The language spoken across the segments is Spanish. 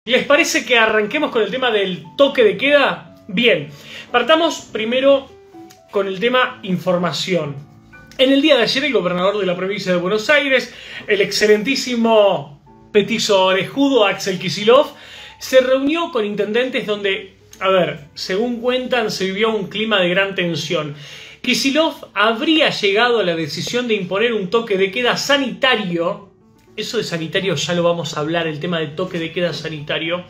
¿Les parece que arranquemos con el tema del toque de queda? Bien, partamos primero con el tema información. En el día de ayer el gobernador de la provincia de Buenos Aires, el excelentísimo petizo orejudo Axel Kicillof, se reunió con intendentes donde, según cuentan, se vivió un clima de gran tensión. Kicillof habría llegado a la decisión de imponer un toque de queda sanitario. Eso de sanitario ya lo vamos a hablar, el tema del toque de queda sanitario,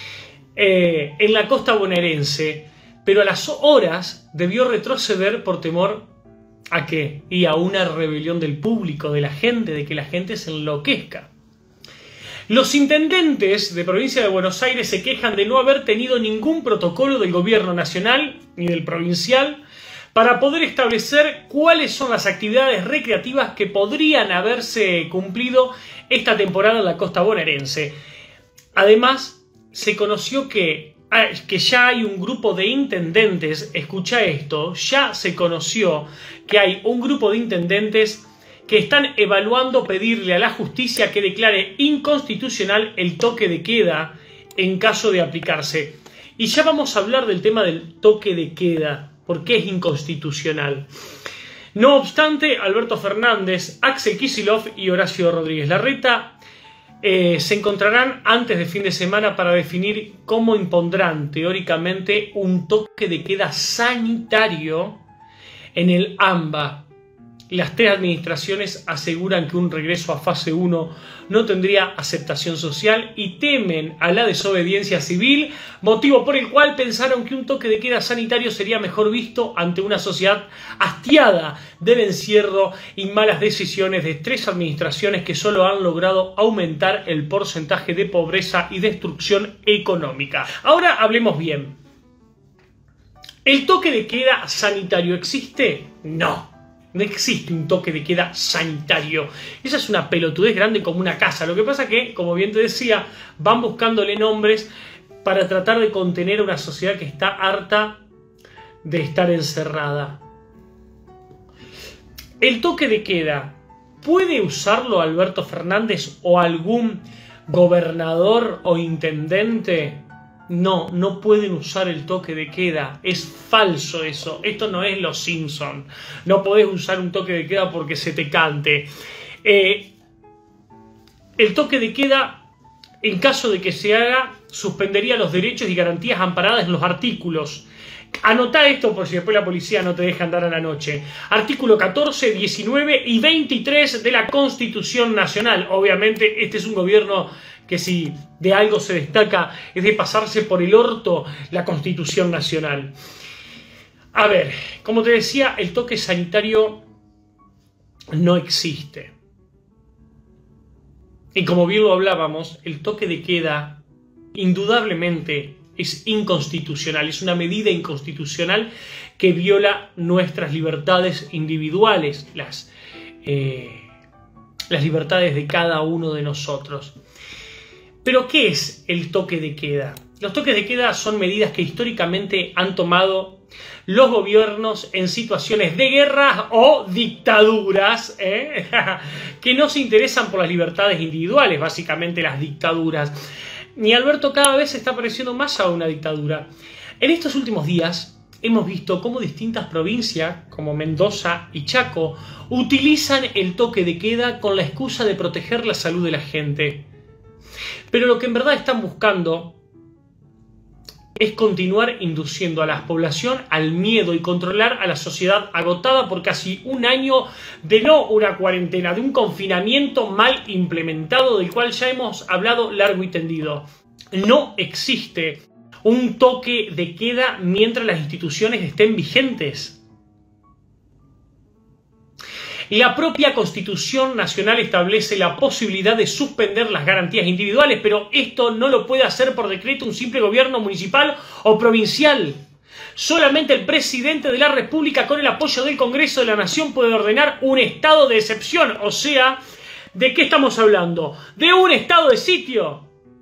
en la costa bonaerense, pero a las horas debió retroceder por temor ¿a qué? Y a una rebelión del público, de la gente, de que la gente se enloquezca. Los intendentes de provincia de Buenos Aires se quejan de no haber tenido ningún protocolo del gobierno nacional ni del provincial para poder establecer cuáles son las actividades recreativas que podrían haberse cumplido esta temporada en la costa bonaerense. Además, se conoció que ya hay un grupo de intendentes, escucha esto, ya se conoció que hay un grupo de intendentes que están evaluando pedirle a la justicia que declare inconstitucional el toque de queda en caso de aplicarse. Y ya vamos a hablar del tema del toque de queda, porque es inconstitucional. No obstante, Alberto Fernández, Axel Kicillof y Horacio Rodríguez Larreta se encontrarán antes de fin de semana para definir cómo impondrán teóricamente un toque de queda sanitario en el AMBA. Las tres administraciones aseguran que un regreso a fase 1 no tendría aceptación social y temen a la desobediencia civil, motivo por el cual pensaron que un toque de queda sanitario sería mejor visto ante una sociedad hastiada del encierro y malas decisiones de tres administraciones que solo han logrado aumentar el porcentaje de pobreza y destrucción económica. Ahora hablemos bien. ¿El toque de queda sanitario existe? No. No existe un toque de queda sanitario. Esa es una pelotudez grande como una casa. Lo que pasa es que, como bien te decía, van buscándole nombres para tratar de contener a una sociedad que está harta de estar encerrada. El toque de queda, ¿puede usarlo Alberto Fernández o algún gobernador o intendente? No, no pueden usar el toque de queda. Es falso eso. Esto no es Los Simpson. No podés usar un toque de queda porque se te cante. El toque de queda, en caso de que se haga, suspendería los derechos y garantías amparadas en los artículos. Anotá esto por si después la policía no te deja andar a la noche. Artículo 14, 19 y 23 de la Constitución Nacional. Obviamente este es un gobierno que si de algo se destaca es de pasarse por el orto la Constitución Nacional. A ver, como te decía, el toque sanitario no existe. Y como bien lo hablábamos, el toque de queda indudablemente es inconstitucional. Es una medida inconstitucional que viola nuestras libertades individuales, las libertades de cada uno de nosotros. Pero, ¿qué es el toque de queda? Los toques de queda son medidas que históricamente han tomado los gobiernos en situaciones de guerras o dictaduras, que no se interesan por las libertades individuales, básicamente las dictaduras. Y Alberto cada vez se está pareciendo más a una dictadura. En estos últimos días hemos visto cómo distintas provincias, como Mendoza y Chaco, utilizan el toque de queda con la excusa de proteger la salud de la gente. Pero lo que en verdad están buscando es continuar induciendo a la población al miedo y controlar a la sociedad agotada por casi un año de no una cuarentena, de un confinamiento mal implementado del cual ya hemos hablado largo y tendido. No existe un toque de queda mientras las instituciones estén vigentes. La propia Constitución Nacional establece la posibilidad de suspender las garantías individuales, pero esto no lo puede hacer por decreto un simple gobierno municipal o provincial. Solamente el presidente de la República, con el apoyo del Congreso de la Nación, puede ordenar un estado de excepción. O sea, ¿de qué estamos hablando? ¿De un estado de sitio?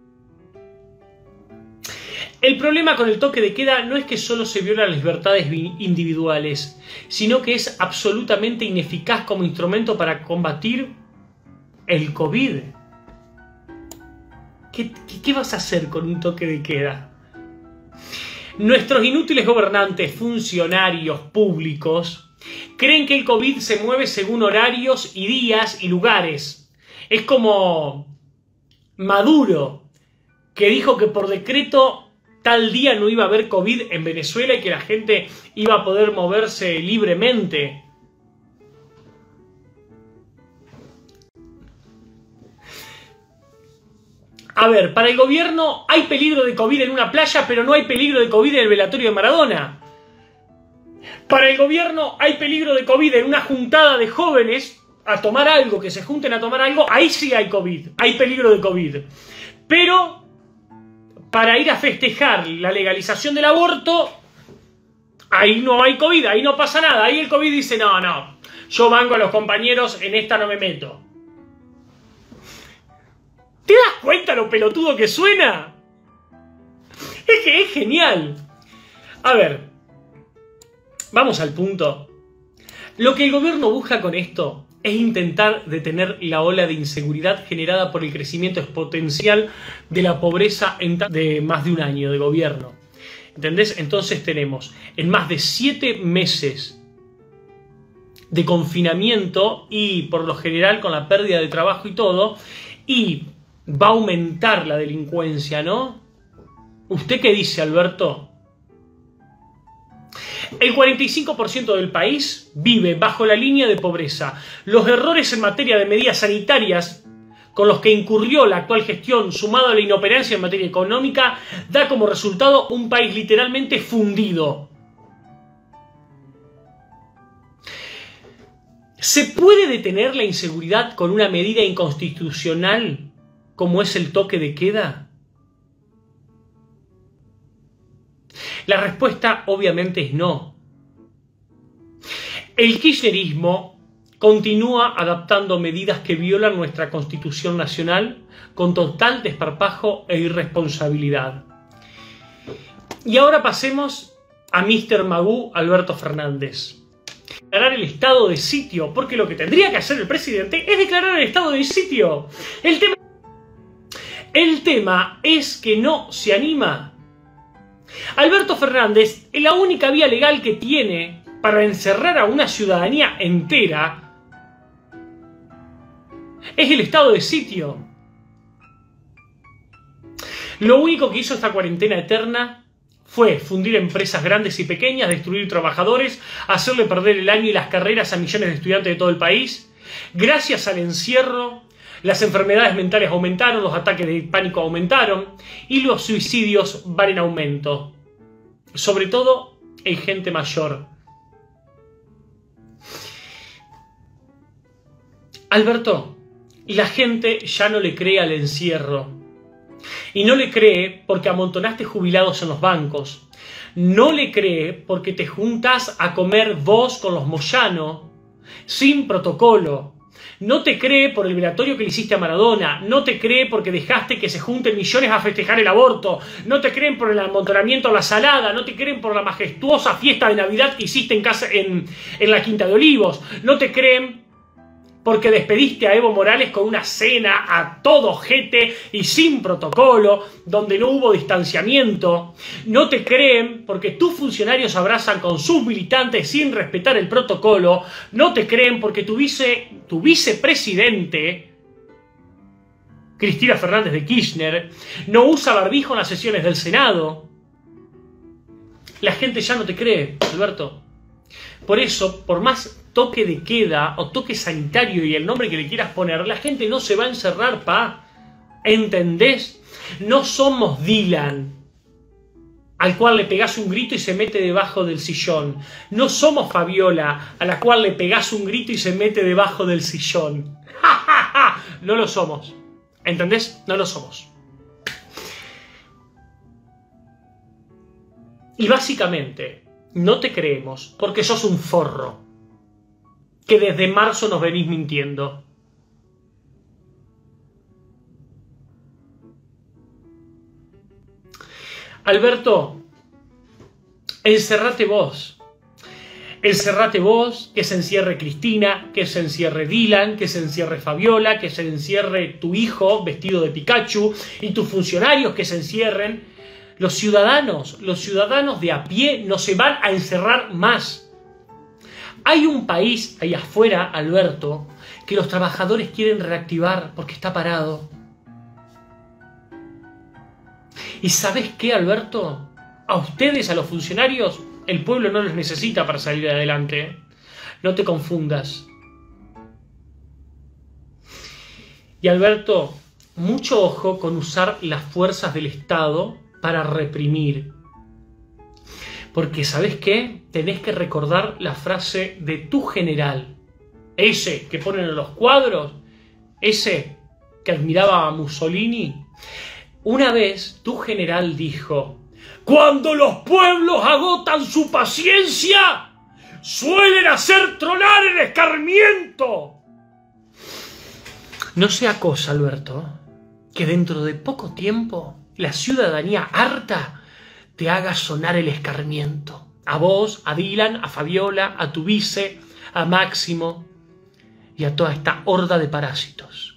El problema con el toque de queda no es que solo se violan las libertades individuales, sino que es absolutamente ineficaz como instrumento para combatir el COVID. ¿Qué vas a hacer con un toque de queda? Nuestros inútiles gobernantes, funcionarios públicos, creen que el COVID se mueve según horarios y días y lugares. Es como Maduro, que dijo que por decreto tal día no iba a haber COVID en Venezuela y que la gente iba a poder moverse libremente. A ver, para el gobierno hay peligro de COVID en una playa, pero no hay peligro de COVID en el velatorio de Maradona. Para el gobierno hay peligro de COVID en una juntada de jóvenes a tomar algo, que se junten a tomar algo, ahí sí hay COVID, hay peligro de COVID. Pero para ir a festejar la legalización del aborto, ahí no hay COVID, ahí no pasa nada. Ahí el COVID dice, no, yo banco a los compañeros, en esta no me meto. ¿Te das cuenta lo pelotudo que suena? Es que es genial. A ver, vamos al punto. Lo que el gobierno busca con esto es intentar detener la ola de inseguridad generada por el crecimiento exponencial de la pobreza de más de un año de gobierno. ¿Entendés? Entonces tenemos en más de 7 meses de confinamiento y por lo general con la pérdida de trabajo y todo, y va a aumentar la delincuencia, ¿no? ¿Usted qué dice, Alberto? El 45% del país vive bajo la línea de pobreza. Los errores en materia de medidas sanitarias con los que incurrió la actual gestión, sumado a la inoperancia en materia económica, da como resultado un país literalmente fundido. ¿Se puede detener la inseguridad con una medida inconstitucional como es el toque de queda? La respuesta obviamente es no. El kirchnerismo continúa adaptando medidas que violan nuestra Constitución Nacional con total desparpajo e irresponsabilidad. Y ahora pasemos a Mr. Magoo Alberto Fernández. Declarar el estado de sitio, porque lo que tendría que hacer el presidente es declarar el estado de sitio. El tema es que no se anima. Alberto Fernández es la única vía legal que tiene para encerrar a una ciudadanía entera. Es el estado de sitio. Lo único que hizo esta cuarentena eterna fue fundir empresas grandes y pequeñas, destruir trabajadores, hacerle perder el año y las carreras a millones de estudiantes de todo el país. Gracias al encierro, las enfermedades mentales aumentaron, los ataques de pánico aumentaron y los suicidios van en aumento. Sobre todo en gente mayor. Alberto, la gente ya no le cree al encierro. Y no le cree porque amontonaste jubilados en los bancos. No le cree porque te juntas a comer vos con los Moyano sin protocolo. No te cree por el velatorio que le hiciste a Maradona. No te cree porque dejaste que se junten millones a festejar el aborto. No te creen por el amontonamiento a la salada. No te creen por la majestuosa fiesta de Navidad que hiciste en la Quinta de Olivos. No te creen porque despediste a Evo Morales con una cena a todo jete y sin protocolo, donde no hubo distanciamiento. No te creen porque tus funcionarios abrazan con sus militantes sin respetar el protocolo. No te creen porque tu vicepresidente, Cristina Fernández de Kirchner, no usa barbijo en las sesiones del Senado. La gente ya no te cree, Alberto. Por eso, por más toque de queda o toque sanitario y el nombre que le quieras poner, la gente no se va a encerrar, pa. ¿Entendés? No somos Dylan, al cual le pegás un grito y se mete debajo del sillón. No somos Fabiola, a la cual le pegás un grito y se mete debajo del sillón. No lo somos. ¿Entendés? No lo somos. Y básicamente, no te creemos porque sos un forro. Que desde marzo nos venís mintiendo. Alberto, encerrate vos. Encerrate vos, que se encierre Cristina, que se encierre Dylan, que se encierre Fabiola, que se encierre tu hijo vestido de Pikachu y tus funcionarios que se encierren. Los ciudadanos de a pie no se van a encerrar más. Hay un país ahí afuera, Alberto, que los trabajadores quieren reactivar porque está parado. ¿Y sabes qué, Alberto? A ustedes, a los funcionarios, el pueblo no los necesita para salir adelante. No te confundas. Y Alberto, mucho ojo con usar las fuerzas del Estado para reprimir. Porque ¿sabes qué? Tenés que recordar la frase de tu general. Ese que ponen en los cuadros. Ese que admiraba a Mussolini. Una vez tu general dijo: cuando los pueblos agotan su paciencia, suelen hacer tronar el escarmiento. No sea cosa, Alberto, que dentro de poco tiempo la ciudadanía harta te haga sonar el escarmiento. A vos, a Dylan, a Fabiola, a tu vice, a Máximo y a toda esta horda de parásitos.